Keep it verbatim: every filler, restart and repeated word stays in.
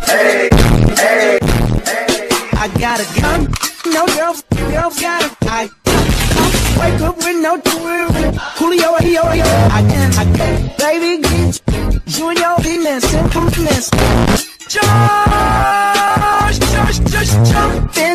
Hey, hey, I got a gun, no girl, girl got a I wake up with no tour. Julio, yo, yo, I can, I can, baby, get you and your demons and comments. Just, just, just jump in.